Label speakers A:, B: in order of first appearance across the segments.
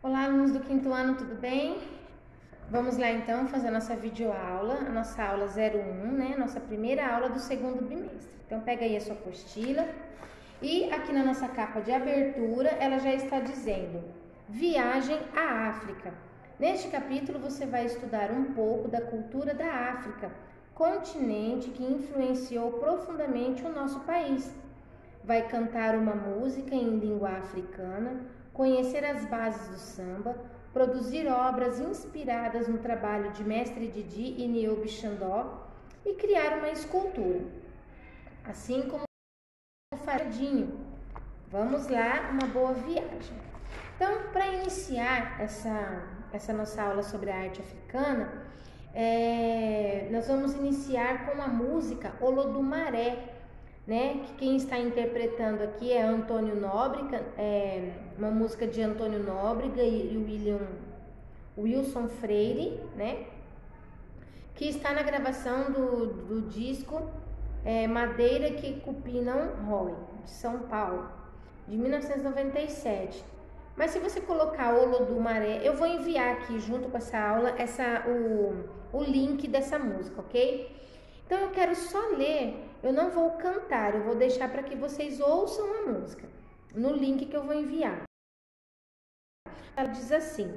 A: Olá, alunos do quinto ano, tudo bem? Vamos lá então fazer a nossa videoaula, a nossa aula 01, né? Nossa primeira aula do segundo bimestre. Então pega aí a sua apostila e aqui na nossa capa de abertura ela já está dizendo Viagem à África. Neste capítulo você vai estudar um pouco da cultura da África, continente que influenciou profundamente o nosso país. Vai cantar uma música em língua africana, conhecer as bases do samba, produzir obras inspiradas no trabalho de Mestre Didi e Niobe Xandó e criar uma escultura, assim como o Fardinho. Vamos lá, uma boa viagem. Então, para iniciar essa nossa aula sobre a arte africana, nós vamos iniciar com a música Olodumaré, né? Que quem está interpretando aqui é Antônio Nóbrega, uma música de Antônio Nóbrega e Wilson Freire, né? Que está na gravação do disco Madeira que Cupim não Rói, de São Paulo, de 1997. Mas se você colocar Olodumaré, eu vou enviar aqui junto com essa aula o link dessa música, ok? Então eu quero só ler, eu não vou cantar, eu vou deixar para que vocês ouçam a música no link que eu vou enviar. Ela diz assim: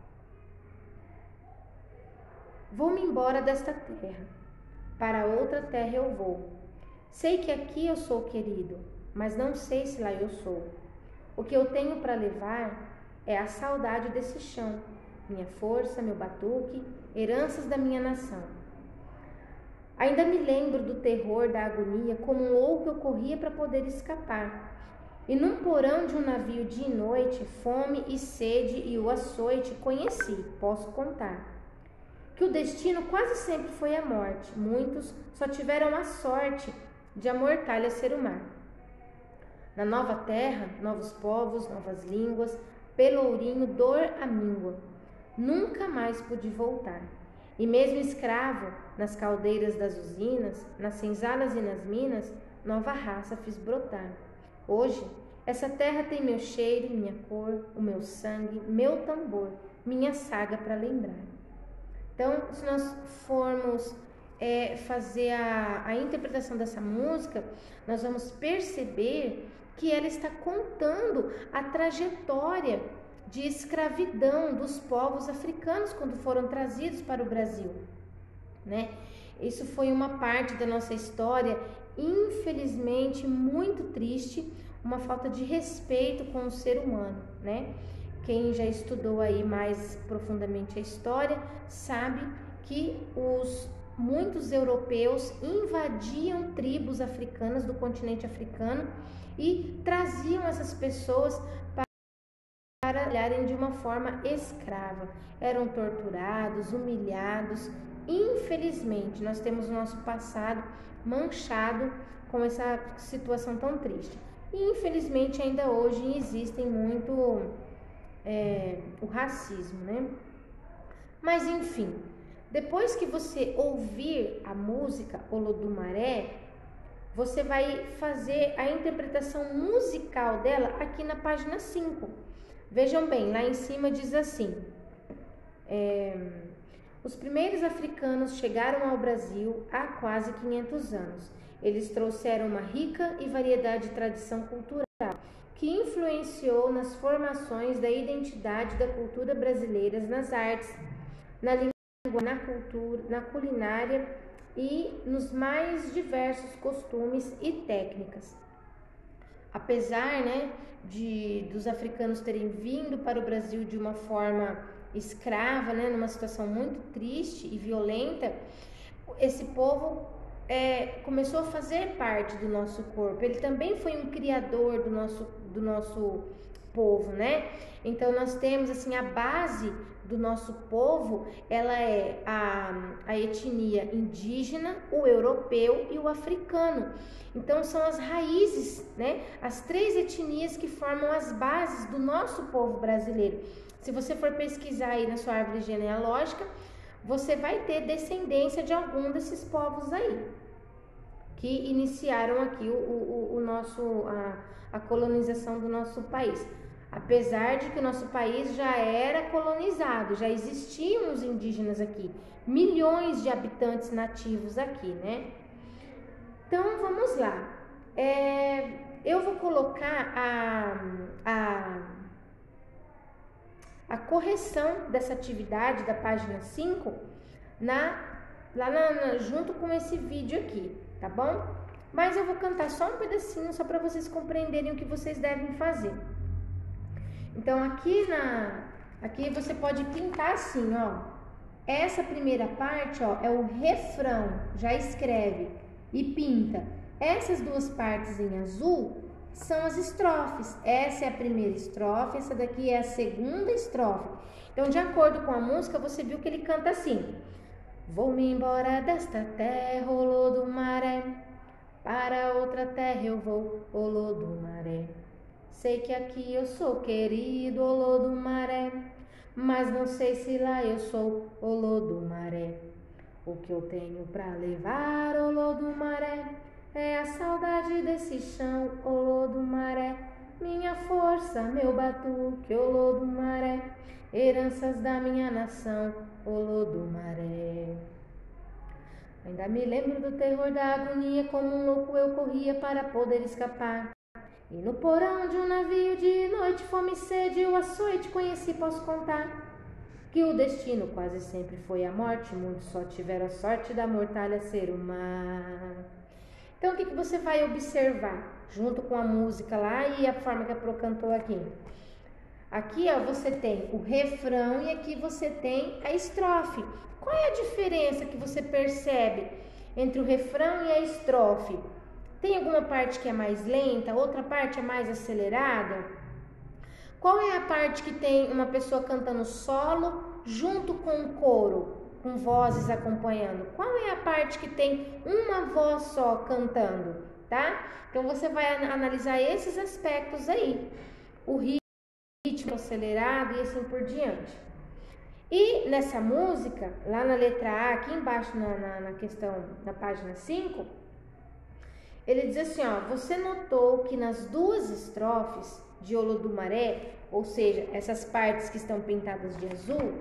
A: Vou-me embora desta terra, para outra terra eu vou. Sei que aqui eu sou querido, mas não sei se lá eu sou. O que eu tenho para levar é a saudade desse chão, minha força, meu batuque, heranças da minha nação. Ainda me lembro do terror, da agonia, como um louco eu corria para poder escapar. E num porão de um navio dia e noite, fome e sede e o açoite conheci, posso contar. Que o destino quase sempre foi a morte, muitos só tiveram a sorte de a mortalha ser o mar. Na nova terra, novos povos, novas línguas, pelourinho, dor à míngua. Nunca mais pude voltar. E mesmo escravo, nas caldeiras das usinas, nas senzalas e nas minas, nova raça fiz brotar. Hoje, essa terra tem meu cheiro, minha cor, o meu sangue, meu tambor, minha saga para lembrar. Então, se nós formos fazer a interpretação dessa música, nós vamos perceber que ela está contando a trajetória de escravidão dos povos africanos quando foram trazidos para o Brasil, né? Isso foi uma parte da nossa história, infelizmente, muito triste, uma falta de respeito com o ser humano, né? Quem já estudou aí mais profundamente a história sabe que muitos europeus invadiam tribos africanas do continente africano e traziam essas pessoas para trabalharem de uma forma escrava. Eram torturados, humilhados. Infelizmente, nós temos o nosso passado manchado com essa situação tão triste. E infelizmente ainda hoje existem muito o racismo, né? Mas enfim, depois que você ouvir a música Olodumaré, você vai fazer a interpretação musical dela aqui na página 5. Vejam bem, lá em cima diz assim: os primeiros africanos chegaram ao Brasil há quase 500 anos. Eles trouxeram uma rica e variedade de tradição cultural que influenciou nas formações da identidade da cultura brasileira, nas artes, na língua, na cultura, na culinária e nos mais diversos costumes e técnicas. Apesar, né, dos africanos terem vindo para o Brasil de uma forma escrava, né, numa situação muito triste e violenta, esse povo começou a fazer parte do nosso corpo. Ele também foi um criador do nosso povo, né? Então nós temos assim a base do nosso povo, ela é a etnia indígena, o europeu e o africano. Então são as raízes, né? As três etnias que formam as bases do nosso povo brasileiro. Se você for pesquisar aí na sua árvore genealógica, você vai ter descendência de algum desses povos aí que iniciaram aqui a colonização do nosso país. Apesar de que o nosso país já era colonizado, já existiam os indígenas aqui, milhões de habitantes nativos aqui, né? Então, vamos lá. Eu vou colocar a correção dessa atividade da página 5 junto com esse vídeo aqui, tá bom? Mas eu vou cantar só um pedacinho, só para vocês compreenderem o que vocês devem fazer. Então, aqui você pode pintar assim, ó. Essa primeira parte, ó, é o refrão. Já escreve e pinta. Essas duas partes em azul são as estrofes. Essa é a primeira estrofe, essa daqui é a segunda estrofe. Então, de acordo com a música, você viu que ele canta assim: vou-me embora desta terra, ô Lodumaré, para outra terra eu vou, ô Lodumaré. Sei que aqui eu sou querido, ô Lodumaré, mas não sei se lá eu sou, ô Lodumaré. O que eu tenho pra levar, ô Lodumaré, é a saudade desse chão, ô Lodumaré. Minha força, meu batuque, ô Lodumaré, heranças da minha nação, ô Lodumaré. Ainda me lembro do terror da agonia, como um louco eu corria para poder escapar. E no porão de um navio de noite, fome e sede, o açoite conheci, posso contar. Que o destino quase sempre foi a morte, muitos só tiveram a sorte da mortalha ser o mar. Então, o que você vai observar junto com a música lá e a forma que a Pro cantou aqui? Aqui, ó, você tem o refrão e aqui você tem a estrofe. Qual é a diferença que você percebe entre o refrão e a estrofe? Tem alguma parte que é mais lenta, outra parte é mais acelerada? Qual é a parte que tem uma pessoa cantando solo junto com um coro, com vozes acompanhando? Qual é a parte que tem uma voz só cantando, tá? Então você vai analisar esses aspectos aí. O ritmo acelerado e assim por diante. E nessa música, lá na letra A, aqui embaixo na questão, na página 5, ele diz assim, ó: você notou que nas duas estrofes de Olodumaré, ou seja, essas partes que estão pintadas de azul,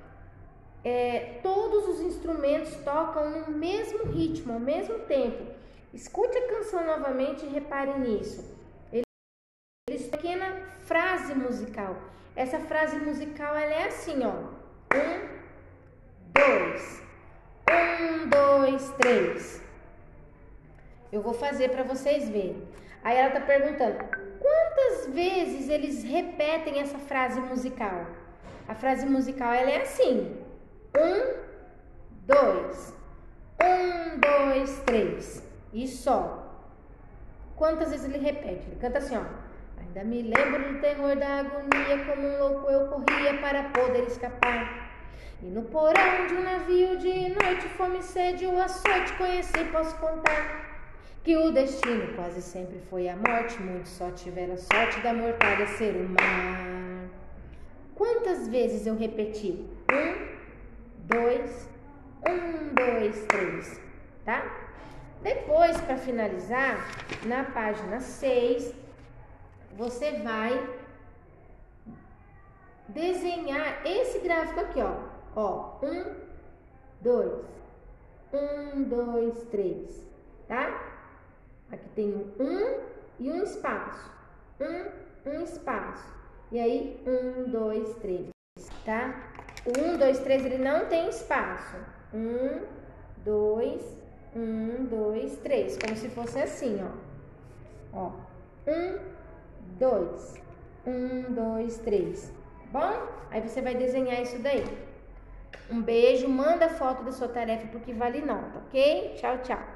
A: todos os instrumentos tocam no mesmo ritmo, ao mesmo tempo. Escute a canção novamente e repare nisso. Eles têm uma pequena frase musical. Essa frase musical, ela é assim, ó: 1, 2, 1, 2, 3. Eu vou fazer para vocês verem. Aí ela tá perguntando: quantas vezes eles repetem essa frase musical? A frase musical, ela é assim: 1, 2, 1, 2, 3. E só. Quantas vezes ele repete? Ele canta assim, ó: ainda me lembro do terror da agonia, como um louco eu corria para poder escapar. E no porão de um navio de noite, fome e sede, o açoite conheci, posso contar. Que o destino quase sempre foi a morte, muitos só tiveram a sorte da mortalha ser o mar. Quantas vezes eu repeti? 1, 2, 1, 2, 3, tá? Depois, para finalizar, na página 6, você vai desenhar esse gráfico aqui, ó. 1, 2, 1, 2, 3, tá? Aqui tem um e um espaço. Um espaço. E aí, 1, 2, 3, tá? O 1, 2, 3, ele não tem espaço. 1, 2, 1, 2, 3. Como se fosse assim, ó. 1, 2, 1, 2, 3. Tá bom? Aí você vai desenhar isso daí. Um beijo, manda foto da sua tarefa porque vale nota, ok? Tchau, tchau.